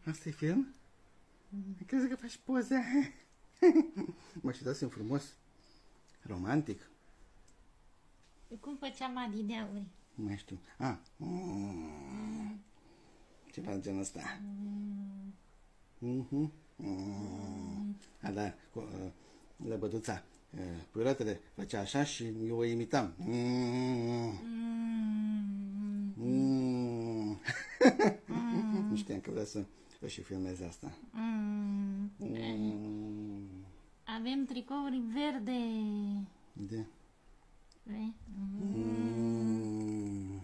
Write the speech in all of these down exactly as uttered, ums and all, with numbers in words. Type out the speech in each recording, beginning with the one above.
Asta e film? Mm. Crezi că faci poze? Mă, și dați-mi frumos. Romantic. Cum făcea Madi de Auri? Nu mai știu. Ah. Mm. Ceva de genul ăsta. Mm. Mm-hmm. Mm. A, da, cu uh, lăbăduța. Uh, Puiuratele făcea așa și eu o imitam. Mm. Mm. Mm. Mm. Nu știam că vrea să o și filmeze asta. Mm. Mm. Avem tricouri verde. De? Mm. Mm.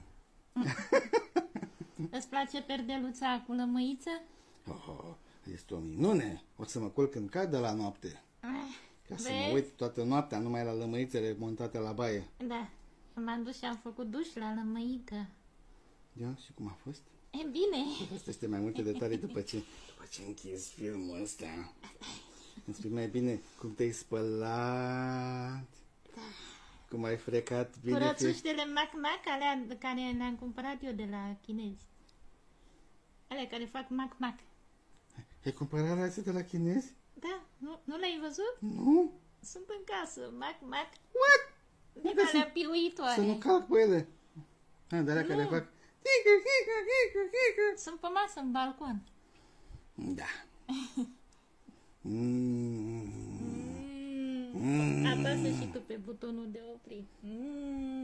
Îți place perdeluța cu lămâiță? Oh, este o minune. O să mă culc în cad de la noapte. Ca să mă uit toată noaptea numai la lămâițele montate la baie. Da. M-am dus și am făcut duș la lămâică. Da? Și cum a fost? E bine. Asta este mai multe detalii după ce, după ce închizi filmul ăsta. Îmi spui mai bine cum te-ai spălat, da. Cum ai frecat bine. Curățuștele mac-mac, alea care le-am cumpărat eu de la chinezi. Alea care fac mac-mac. Ai cumpărat astea de la chinezi? Da, nu, nu le-ai văzut? Nu. Sunt în casă, mac-mac. What? Din alea piuitoare. Să nu calc pe ele. A, de alea care fac... Sunt pe masă, în balcon. Da. mm. Mm. Mm. Apasă și tu pe butonul de oprit. Mm.